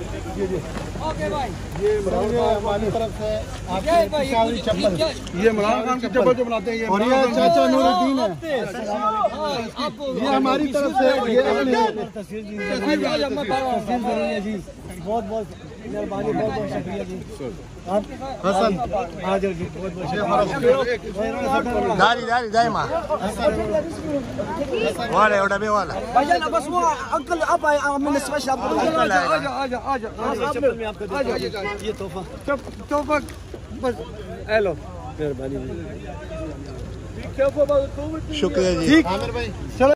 Okay भाई, ये हमारी तरफ से आपकी चप्पल, ये इमरान खान की चप्पल जो बनाते हैं, ये और ये चाचा नूरुद्दीन है, ये हमारी तरफ से ये तस्वीर जी। बहुत बहुत मेहरबानी, बहुत बहुत शुक्रिया जी। हसन हाजिर जी, बहुत बहुत शुक्रिया। दारी दारी दाइमा वाले उड़ा भी वाला भाईजान बस वो अंकल अब आए मैंने स्पेशल आपको आजा आजा आजा चप्पल में आपको ये तोहफा तोहफा बस हेलो मेहरबानी, शुक्रिया जी। आमिर भाई चलो।